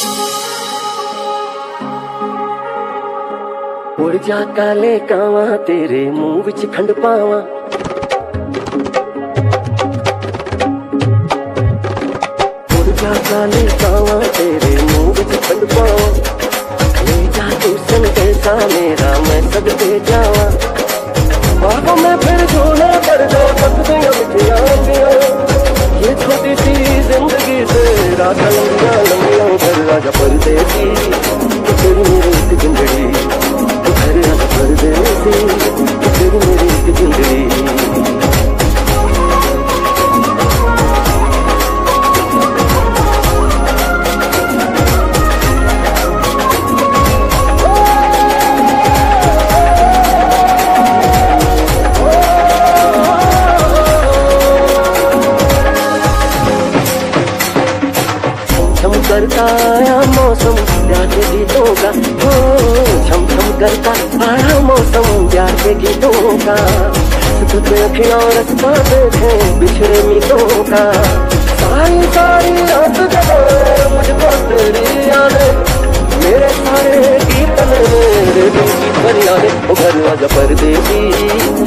उड़ जा काले कावा तेरे मुंह विच खंड पावा, उड़ जा काले कावा तेरे मुंह विच खंड पावा, ले जा तू संदेशा मेरा मैं सब दे जावा, बाहों में फिर झूला कर दो पत्तियां बिछिया, ये छोटी सी जिंदगी से रात लंबिया लंबिया कर राजा परदेसी, तेरी मेरी एक जिंदगी घर राजा परदेसी, तेरी मेरी एक जिंदगी। करता आया मौसम प्यार के गीतों का, हो छम छम करता आया मौसम प्यार के गीतों का, अखियां रस्ता देखे बिछड़े मीतों का, सारी सारी रात जगाए मुझको तेरी यादें, मेरे सारे कीर्तन मेरे दिल की फरियादें, ओ घर आजा परदेसी।